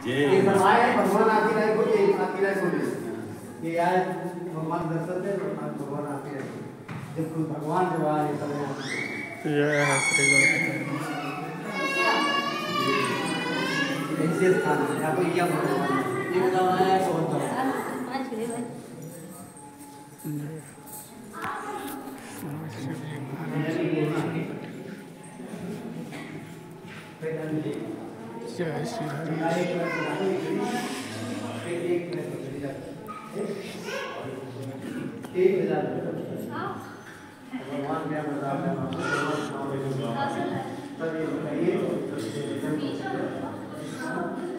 ये समाए भगवान आती रहे को ये आती रहे को ये यार भगवान दर्शन दे भगवान आती रहे जब कोई भगवान जब आ रहे सब ये है ऐसे स्थान यहाँ पर यह भगवान ये बताना है बहुत जय श्री हरि भगवान क्या बता